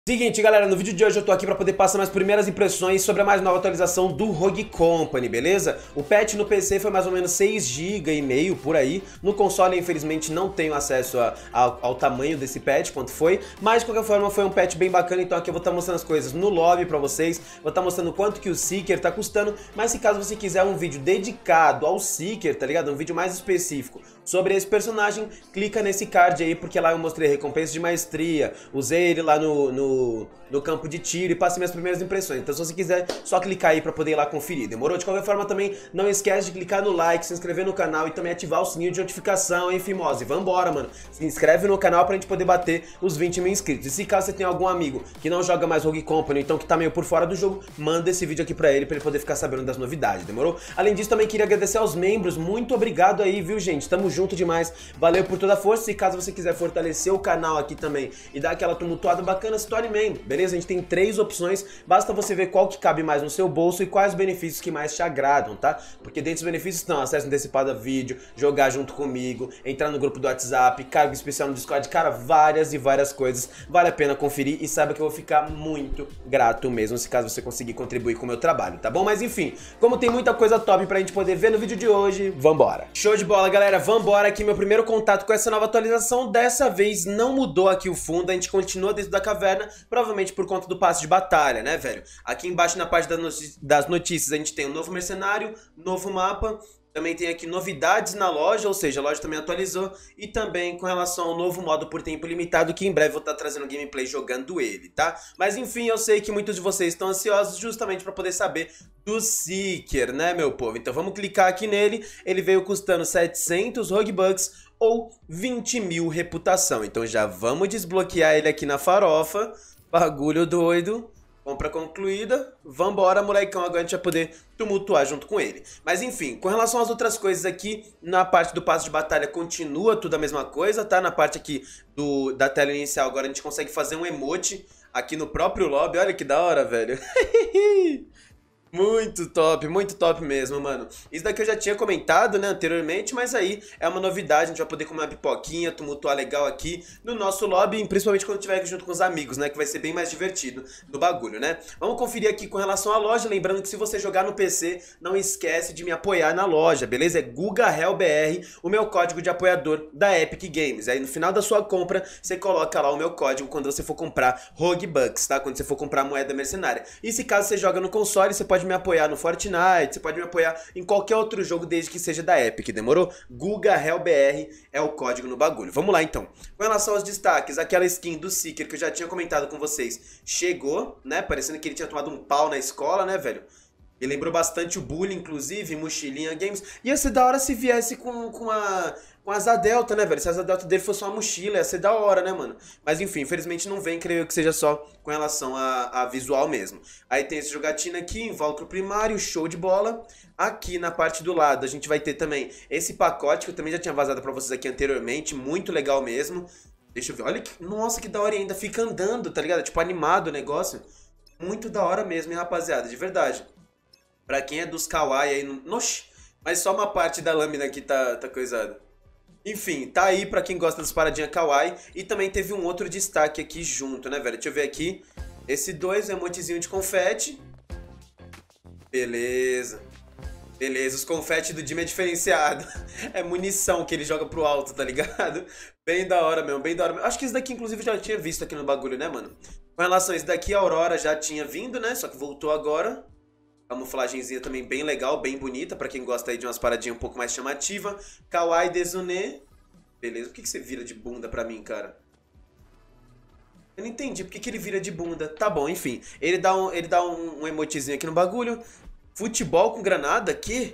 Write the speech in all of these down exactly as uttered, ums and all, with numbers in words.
Seguinte, galera, no vídeo de hoje eu tô aqui pra poder passar minhas primeiras impressões sobre a mais nova atualização do Rogue Company, beleza? O patch no P C foi mais ou menos seis gigas e meio por aí. No console, infelizmente, não tenho acesso a, a, ao tamanho desse patch, quanto foi. Mas, de qualquer forma, foi um patch bem bacana, então aqui eu vou estar mostrando as coisas no lobby pra vocês. Vou estar mostrando quanto que o Seeker tá custando. Mas se caso você quiser um vídeo dedicado ao Seeker, tá ligado? Um vídeo mais específico sobre esse personagem, clica nesse card aí, porque lá eu mostrei recompensa de maestria, usei ele lá no, no, no campo de tiro e passei minhas primeiras impressões. Então se você quiser, só clicar aí pra poder ir lá conferir, demorou? De qualquer forma também, não esquece de clicar no like, se inscrever no canal e também ativar o sininho de notificação, hein, Fimose? Vambora, mano! Se inscreve no canal pra gente poder bater os vinte mil inscritos. E se caso você tem algum amigo que não joga mais Rogue Company, então que tá meio por fora do jogo, manda esse vídeo aqui pra ele, pra ele poder ficar sabendo das novidades, demorou? Além disso, também queria agradecer aos membros, muito obrigado aí, viu, gente? Tamo junto demais, valeu por toda a força. E caso você quiser fortalecer o canal aqui também e dar aquela tumultuada bacana, se torne membro, beleza? A gente tem três opções, basta você ver qual que cabe mais no seu bolso e quais benefícios que mais te agradam, tá? Porque dentro dos benefícios estão acesso antecipado a vídeo, jogar junto comigo, entrar no grupo do WhatsApp, cargo especial no Discord, cara, várias e várias coisas. Vale a pena conferir e saiba que eu vou ficar muito grato mesmo se caso você conseguir contribuir com o meu trabalho, tá bom? Mas enfim, como tem muita coisa top pra gente poder ver no vídeo de hoje, vambora! Show de bola, galera, vambora aqui, meu primeiro contato com essa nova atualização. Dessa vez não mudou aqui o fundo, a gente continua dentro da caverna, provavelmente por conta do passe de batalha, né, velho? Aqui embaixo na parte das notícias a gente tem um novo mercenário, novo mapa. Também tem aqui novidades na loja, ou seja, a loja também atualizou. E também com relação ao novo modo por tempo limitado, que em breve eu vou estar trazendo gameplay jogando ele, tá? Mas enfim, eu sei que muitos de vocês estão ansiosos justamente para poder saber do Seeker, né, meu povo? Então vamos clicar aqui nele. Ele veio custando setecentos Rogue Bucks ou vinte mil reputação. Então já vamos desbloquear ele aqui na farofa. Bagulho doido. Compra concluída, vambora, molecão, agora a gente vai poder tumultuar junto com ele. Mas enfim, com relação às outras coisas aqui, na parte do passo de batalha continua tudo a mesma coisa, tá? Na parte aqui do, da tela inicial agora a gente consegue fazer um emote aqui no próprio lobby, olha que da hora, velho. Muito top, muito top mesmo, mano. Isso daqui eu já tinha comentado, né, anteriormente, mas aí é uma novidade, a gente vai poder comer uma pipoquinha, tumultuar legal aqui no nosso lobby, principalmente quando estiver junto com os amigos, né, que vai ser bem mais divertido no bagulho, né. Vamos conferir aqui com relação à loja, lembrando que se você jogar no P C, não esquece de me apoiar na loja, beleza? É GugaHellBR, o meu código de apoiador da Epic Games. Aí no final da sua compra, você coloca lá o meu código quando você for comprar Rogue Bucks, tá? Quando você for comprar moeda mercenária. E se caso você joga no console, você pode me apoiar no Fortnite, você pode me apoiar em qualquer outro jogo desde que seja da Epic, demorou? GugaHellBR é o código no bagulho. Vamos lá então. Com relação aos destaques, aquela skin do Seeker que eu já tinha comentado com vocês, chegou, né? Parecendo que ele tinha tomado um pau na escola, né, velho? Ele lembrou bastante o Bully, inclusive, Mochilinha Games. Ia ser da hora se viesse com, com a... com a asa delta, né, velho? Se a asa delta dele fosse uma mochila, ia ser da hora, né, mano? Mas enfim, infelizmente não vem, creio que seja só com relação a, a visual mesmo. Aí tem esse jogatina aqui, invólucro primário, show de bola. Aqui na parte do lado a gente vai ter também esse pacote, que eu também já tinha vazado pra vocês aqui anteriormente, muito legal mesmo. Deixa eu ver, olha que... Nossa, que da hora, e ainda fica andando, tá ligado? Tipo, animado o negócio. Muito da hora mesmo, hein, rapaziada, de verdade. Pra quem é dos kawaii aí, no... Noxe, mas só uma parte da lâmina aqui tá, tá coisada. Enfim, tá aí pra quem gosta das paradinhas kawaii. E também teve um outro destaque aqui junto, né, velho? Deixa eu ver aqui. Esse dois, um emotezinho de confete. Beleza. Beleza, os confetes do Jimmy é diferenciado. É munição que ele joga pro alto, tá ligado? Bem da hora mesmo, bem da hora mesmo. Acho que esse daqui, inclusive, já tinha visto aqui no bagulho, né, mano? Com relação a esse daqui, a Aurora já tinha vindo, né? Só que voltou agora. Camuflagenzinha também bem legal, bem bonita, pra quem gosta aí de umas paradinhas um pouco mais chamativa. Kawaii Desune. Beleza, por que, que você vira de bunda pra mim, cara? Eu não entendi por que, que ele vira de bunda. Tá bom, enfim. Ele dá um, ele dá um, um emotezinho aqui no bagulho. Futebol com granada aqui?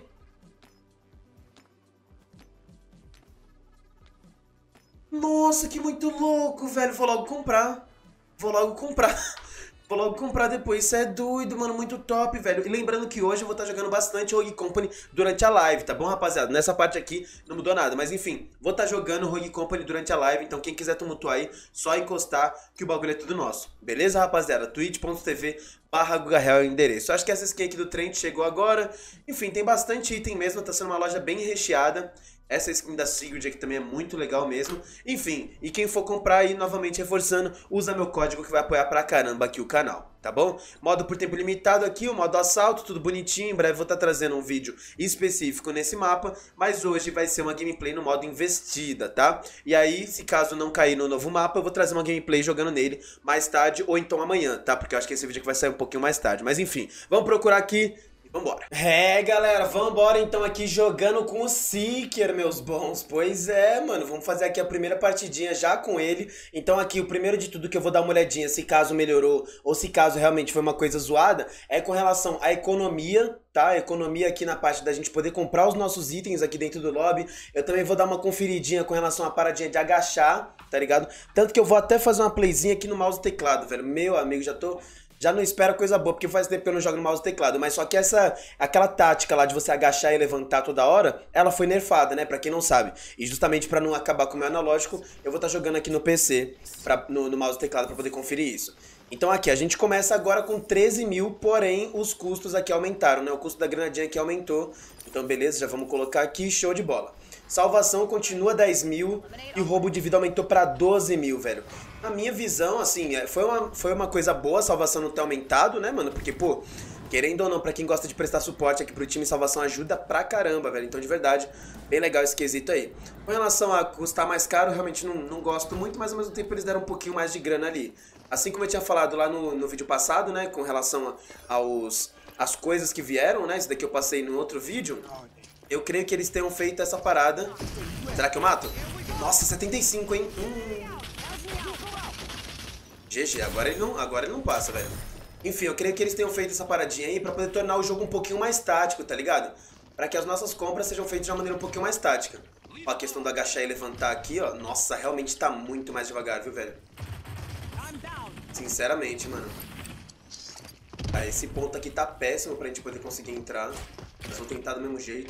Nossa, que muito louco, velho. Vou logo comprar. Vou logo comprar. Vou logo comprar depois, isso é doido, mano, muito top, velho. E lembrando que hoje eu vou estar jogando bastante Rogue Company durante a live, tá bom, rapaziada? Nessa parte aqui não mudou nada, mas enfim, vou estar jogando Rogue Company durante a live, então quem quiser tumultuar aí, só encostar que o bagulho é tudo nosso. Beleza, rapaziada? twitch ponto tv barra GugaHell é o endereço. Acho que essa skin aqui do Trent chegou agora. Enfim, tem bastante item mesmo, tá sendo uma loja bem recheada. Essa skin da Sigurd aqui também é muito legal mesmo. Enfim, e quem for comprar aí, novamente reforçando, usa meu código que vai apoiar pra caramba aqui o canal, tá bom? Modo por tempo limitado aqui, o modo assalto, tudo bonitinho. Em breve vou estar trazendo um vídeo específico nesse mapa, mas hoje vai ser uma gameplay no modo investida, tá? E aí, se caso não cair no novo mapa, eu vou trazer uma gameplay jogando nele mais tarde ou então amanhã, tá? Porque eu acho que esse vídeo aqui vai sair um pouquinho mais tarde. Mas enfim, vamos procurar aqui. Vambora. É, galera, vambora então aqui jogando com o Seeker, meus bons. Pois é, mano, vamos fazer aqui a primeira partidinha já com ele. Então aqui, o primeiro de tudo que eu vou dar uma olhadinha, se caso melhorou ou se caso realmente foi uma coisa zoada, é com relação à economia, tá? A economia aqui na parte da gente poder comprar os nossos itens aqui dentro do lobby. Eu também vou dar uma conferidinha com relação à paradinha de agachar, tá ligado? Tanto que eu vou até fazer uma playzinha aqui no mouse e teclado, velho. Meu amigo, já tô... Já não espero coisa boa, porque faz tempo que eu não jogo no mouse e teclado. Mas só que essa, aquela tática lá de você agachar e levantar toda hora, ela foi nerfada, né? Pra quem não sabe. E justamente pra não acabar com o meu analógico, eu vou estar jogando aqui no P C, pra, no, no mouse e teclado, pra poder conferir isso. Então aqui, a gente começa agora com treze mil, porém os custos aqui aumentaram, né? O custo da granadinha aqui aumentou. Então beleza, já vamos colocar aqui, show de bola. Salvação continua dez mil e o roubo de vida aumentou pra doze mil, velho. Na minha visão, assim, foi uma, foi uma coisa boa a salvação não ter aumentado, né, mano? Porque, pô, querendo ou não, pra quem gosta de prestar suporte aqui pro time, salvação ajuda pra caramba, velho. Então, de verdade, bem legal esse quesito aí. Com relação a custar mais caro, realmente não, não gosto muito, mas ao mesmo tempo eles deram um pouquinho mais de grana ali. Assim como eu tinha falado lá no, no vídeo passado, né, com relação a, aos, as coisas que vieram, né, isso daqui eu passei no outro vídeo. Eu creio que eles tenham feito essa parada. Será que eu mato? Nossa, setenta e cinco, hein? Hum. G G, agora ele não, agora ele não passa, velho. Enfim, eu creio que eles tenham feito essa paradinha aí pra poder tornar o jogo um pouquinho mais tático, tá ligado? Pra que as nossas compras sejam feitas de uma maneira um pouquinho mais tática. Ó, a questão do agachar e levantar aqui, ó. Nossa, realmente tá muito mais devagar, viu, velho? Sinceramente, mano. Ah, esse ponto aqui tá péssimo pra gente poder conseguir entrar. Mas vou tentar do mesmo jeito.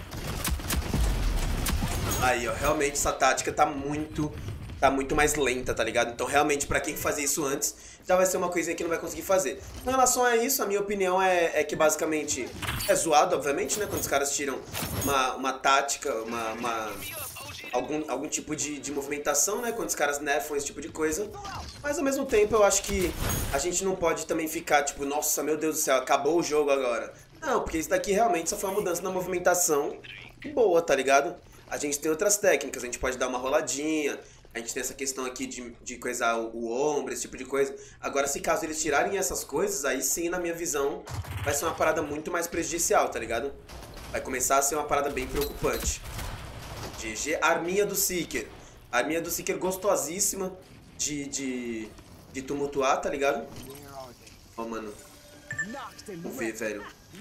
Aí, ó, realmente essa tática tá muito, tá muito mais lenta, tá ligado? Então, realmente, pra quem fazia isso antes, já vai ser uma coisinha que não vai conseguir fazer. Com relação a isso, a minha opinião é, é que, basicamente, é zoado, obviamente, né? Quando os caras tiram uma, uma tática, uma... uma... Algum, algum tipo de, de movimentação, né? Quando os caras nerfam esse tipo de coisa. Mas ao mesmo tempo eu acho que a gente não pode também ficar tipo, nossa, meu Deus do céu, acabou o jogo agora. Não, porque isso daqui realmente só foi uma mudança na movimentação boa, tá ligado? A gente tem outras técnicas, a gente pode dar uma roladinha, a gente tem essa questão aqui de, de coisar o, o ombro, esse tipo de coisa. Agora, se caso eles tirarem essas coisas, aí sim, na minha visão, vai ser uma parada muito mais prejudicial, tá ligado? Vai começar a ser uma parada bem preocupante. G G, arminha do Seeker. Arminha do Seeker gostosíssima de, de, de tumultuar, tá ligado? Ó, oh, mano. Vamos ver, velho.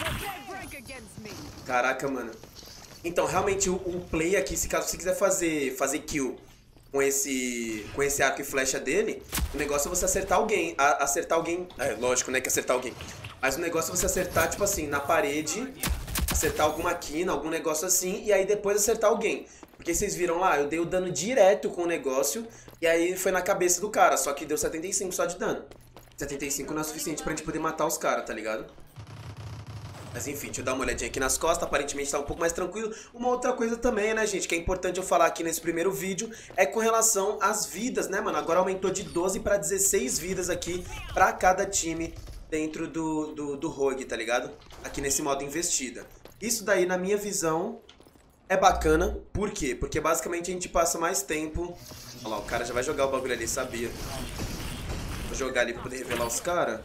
Caraca, mano. Então, realmente, o, o play aqui, se caso você quiser fazer, fazer kill com esse, com esse arco e flecha dele, o negócio é você acertar alguém. A, acertar alguém... É, lógico, né, que acertar alguém. Mas o negócio é você acertar, tipo assim, na parede, acertar alguma quina, algum negócio assim, e aí depois acertar alguém. Porque vocês viram lá, eu dei o dano direto com o negócio, e aí foi na cabeça do cara, só que deu setenta e cinco só de dano. setenta e cinco não é suficiente pra gente poder matar os caras, tá ligado? Mas enfim, deixa eu dar uma olhadinha aqui nas costas, aparentemente tá um pouco mais tranquilo. Uma outra coisa também, né, gente, que é importante eu falar aqui nesse primeiro vídeo, é com relação às vidas, né, mano? Agora aumentou de doze pra dezesseis vidas aqui pra cada time dentro do, do, do Rogue, tá ligado? Aqui nesse modo investida. Isso daí, na minha visão... é bacana, por quê? Porque basicamente a gente passa mais tempo... Olha lá, o cara já vai jogar o bagulho ali, sabia? Vou jogar ali pra poder revelar os caras.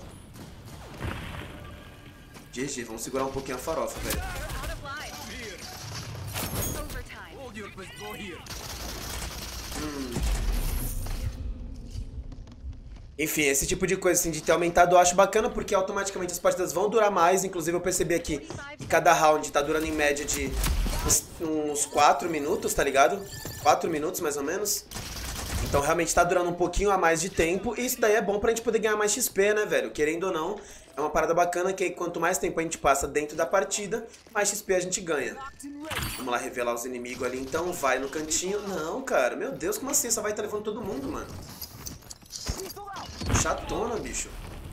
G G, vamos segurar um pouquinho a farofa, velho. Hum. Enfim, esse tipo de coisa assim de ter aumentado eu acho bacana porque automaticamente as partidas vão durar mais. Inclusive eu percebi aqui que cada round tá durando em média de uns quatro minutos, tá ligado? quatro minutos mais ou menos. Então realmente tá durando um pouquinho a mais de tempo. E isso daí é bom pra gente poder ganhar mais X P, né, velho? Querendo ou não, é uma parada bacana que aí, quanto mais tempo a gente passa dentro da partida, mais X P a gente ganha. Vamos lá revelar os inimigos ali então. Vai no cantinho. Não, cara. Meu Deus, como assim? Essa vai tá levando todo mundo, mano. Chatona, bicho.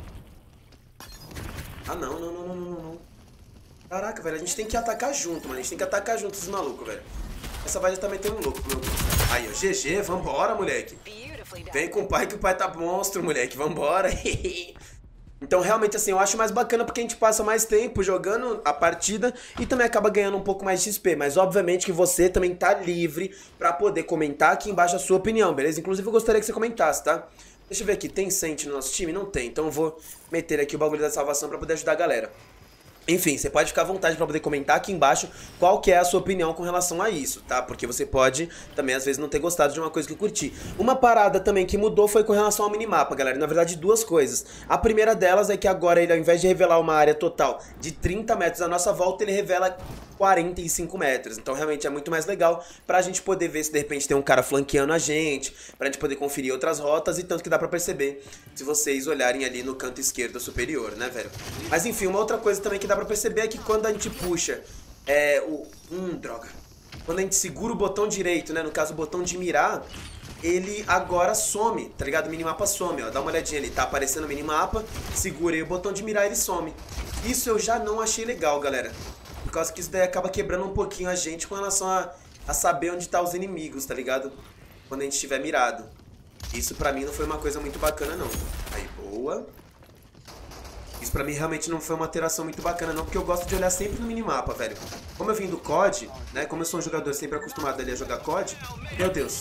Ah, não, não, não, não, não, não. Caraca, velho, a gente tem que atacar junto, mano. A gente tem que atacar junto esses malucos, velho. Essa vai já tá metendo um louco, meu Deus. Aí, ó, G G, vambora, moleque. Vem com o pai que o pai tá monstro, moleque, vambora. Então, realmente, assim, eu acho mais bacana porque a gente passa mais tempo jogando a partida e também acaba ganhando um pouco mais de X P. Mas, obviamente, que você também tá livre pra poder comentar aqui embaixo a sua opinião, beleza? Inclusive, eu gostaria que você comentasse, tá? Deixa eu ver aqui, tem Saint no nosso time? Não tem, então eu vou meter aqui o bagulho da salvação pra poder ajudar a galera. Enfim, você pode ficar à vontade pra poder comentar aqui embaixo qual que é a sua opinião com relação a isso, tá? Porque você pode também, às vezes, não ter gostado de uma coisa que eu curti. Uma parada também que mudou foi com relação ao minimapa, galera. Na verdade, duas coisas. A primeira delas é que agora ele, ao invés de revelar uma área total de trinta metros à nossa volta, ele revela quarenta e cinco metros. Então, realmente, é muito mais legal pra gente poder ver se, de repente, tem um cara flanqueando a gente, pra gente poder conferir outras rotas e tanto que dá pra perceber se vocês olharem ali no canto esquerdo superior, né, velho? Mas, enfim, uma outra coisa também que dá pra perceber é que quando a gente puxa é, o... Hum, droga. Quando a gente segura o botão direito, né, no caso o botão de mirar, ele agora some, tá ligado? O minimapa some, ó. Dá uma olhadinha ali, tá aparecendo o minimapa, segurei o botão de mirar e ele some. Isso eu já não achei legal, galera. Por causa que isso daí acaba quebrando um pouquinho a gente com relação a, a saber onde tá os inimigos, tá ligado? Quando a gente estiver mirado. Isso pra mim não foi uma coisa muito bacana, não. Aí, boa. Isso pra mim realmente não foi uma alteração muito bacana, não, porque eu gosto de olhar sempre no minimapa, velho. Como eu vim do C O D, né, como eu sou um jogador sempre acostumado ali a jogar C O D, meu Deus.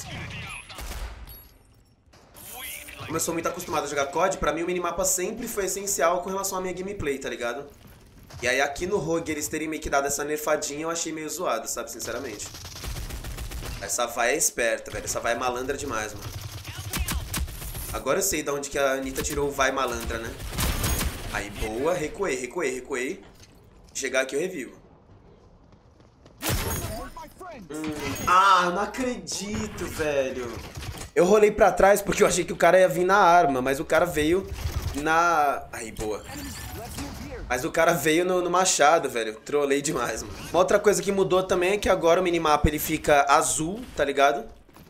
Como eu sou muito acostumado a jogar C O D, pra mim o minimapa sempre foi essencial com relação à minha gameplay, tá ligado? E aí aqui no Rogue eles terem meio que dado essa nerfadinha, eu achei meio zoado, sabe, sinceramente. Essa vai é esperta, velho, essa vai é malandra demais, mano. Agora eu sei de onde que a Anitta tirou o vai malandra, né? Aí, boa, recuei, recuei, recuei. Chegar aqui eu revivo. Hum. Ah, eu não acredito, velho. Eu rolei pra trás porque eu achei que o cara ia vir na arma, mas o cara veio na... Aí, boa. Mas o cara veio no, no machado, velho. Trolei demais, mano. Uma outra coisa que mudou também é que agora o minimapa ele fica azul, tá ligado?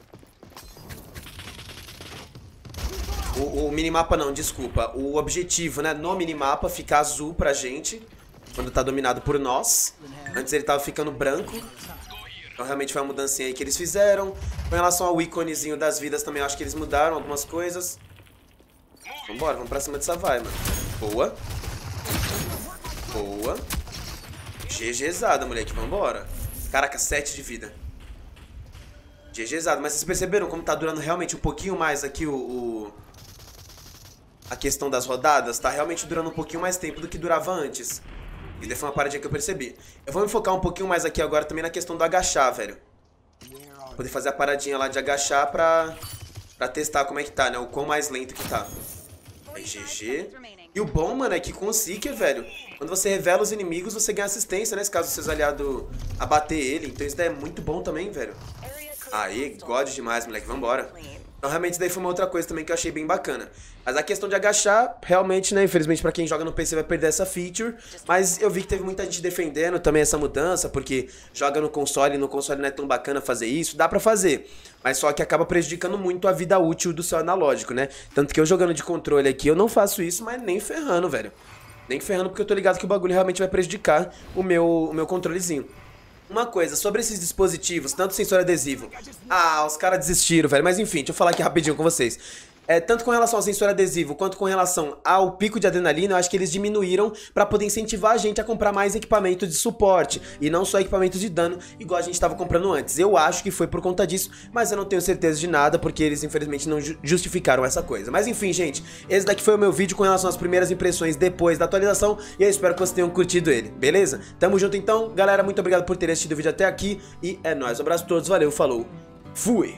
O, o minimapa não, desculpa. O objetivo, né, no minimapa fica azul pra gente quando tá dominado por nós. Antes ele tava ficando branco. Então realmente foi uma mudancinha aí que eles fizeram. Com relação ao íconezinho das vidas também, eu acho que eles mudaram algumas coisas. Vambora, vamos pra cima dessa vai, mano. Boa. Boa. GGzada, moleque, vambora. Caraca, sete de vida. GGzada, mas vocês perceberam como tá durando realmente um pouquinho mais aqui o... o... a questão das rodadas? Tá realmente durando um pouquinho mais tempo do que durava antes. E daí foi uma paradinha que eu percebi. Eu vou me focar um pouquinho mais aqui agora também na questão do agachar, velho. Poder fazer a paradinha lá de agachar pra, pra testar como é que tá, né? O quão mais lento que tá. Aí, G G. E o bom, mano, é que com o Seeker, velho, quando você revela os inimigos, você ganha assistência, né? Se caso seus aliados abater ele. Então isso daí é muito bom também, velho. Aí, God demais, moleque. Vambora. Então realmente isso daí foi uma outra coisa também que eu achei bem bacana. Mas a questão de agachar, realmente, né, infelizmente pra quem joga no P C vai perder essa feature. Mas eu vi que teve muita gente defendendo também essa mudança, porque joga no console e no console não é tão bacana fazer isso. Dá pra fazer, mas só que acaba prejudicando muito a vida útil do seu analógico, né? Tanto que eu jogando de controle aqui, eu não faço isso, mas nem ferrando, velho. Nem ferrando, porque eu tô ligado que o bagulho realmente vai prejudicar o meu, o meu controlezinho. Uma coisa, sobre esses dispositivos, tanto sensor adesivo... Ah, os caras desistiram, velho. Mas enfim, deixa eu falar aqui rapidinho com vocês. É, tanto com relação ao sensor adesivo, quanto com relação ao pico de adrenalina, eu acho que eles diminuíram pra poder incentivar a gente a comprar mais equipamento de suporte. E não só equipamento de dano, igual a gente tava comprando antes. Eu acho que foi por conta disso, mas eu não tenho certeza de nada, porque eles infelizmente não ju justificaram essa coisa. Mas enfim, gente, esse daqui foi o meu vídeo com relação às primeiras impressões depois da atualização. E eu espero que vocês tenham curtido ele, beleza? Tamo junto então, galera, muito obrigado por terem assistido o vídeo até aqui. E é nóis, um abraço a todos, valeu, falou, fui!